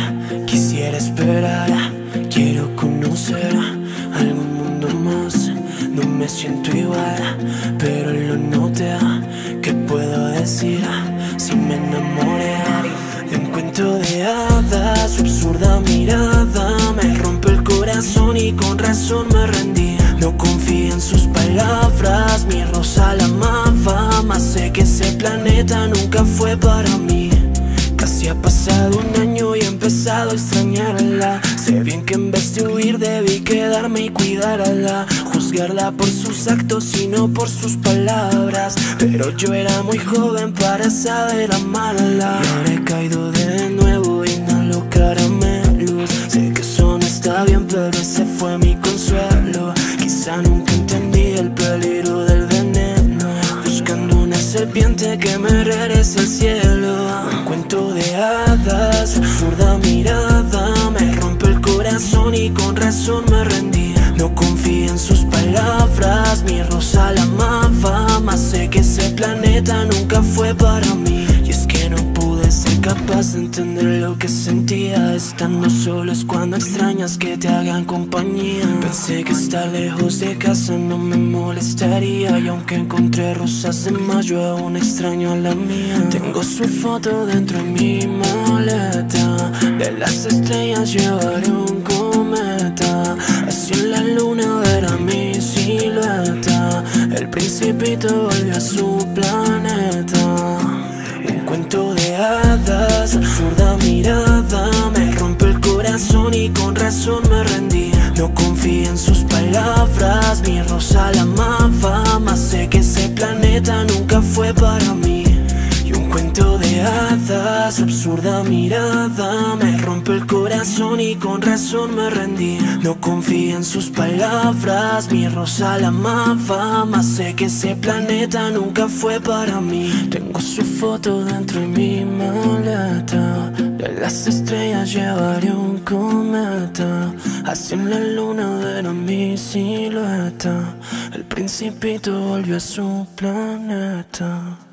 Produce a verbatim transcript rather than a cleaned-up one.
quisiera esperar. Quiero conocer algún mundo más. No me siento igual, pero lo noté. ¿Qué puedo decir si me enamoré de un cuento de hadas? Su absurda mirada me rompe el corazón y con razón me rendí. No confío en sus palabras, mi rosa la amaba, mas sé que ese planeta nunca fue para mí. Casi ha pasado un año y he empezado a extrañarla. Sé bien que en vez de huir debí quedarme y cuidarla, juzgarla por sus actos y no por sus palabras. Pero yo era muy joven para saber amarla. Y ahora he caído de nuevo, inhalo caramelos. Sé que eso no está bien, pero ese fue mi consuelo. Quizá nunca entendí el peligro del veneno, buscando una serpiente que me regrese al cielo. Un cuento de hadas, su absurda mirada me rompe el corazón y con razón me rendí. No confío en sus palabras, mi rosa la amaba, mas sé que ese planeta nunca fue para mí. Y es que no pude ser capaz de entender lo que sentía. Estando solo es cuando extrañas que te hagan compañía. Pensé que estar lejos de casa no me molestaría, y aunque encontré rosas de mayo aún extraño a la mía. Tengo su foto dentro de mi maleta, de las estrellas llevaré un cometa, así en la luna verá mi silueta. El principito volvió a su planeta. Un cuento de hadas, absurda mirada me rompe el corazón y con razón me rendí. No confío en sus palabras, mi rosa la amaba, mas sé que ese planeta nunca fue para mí. Y un cuento de hadas, absurda mirada me rompe el corazón y con razón me rendí. No confío en sus palabras, mi rosa la amaba, mas sé que ese planeta nunca fue para mí. Tengo su foto dentro de mi maleta, de las estrellas llevaré un cometa, así en la luna verá mi silueta. El principito volvió a su planeta.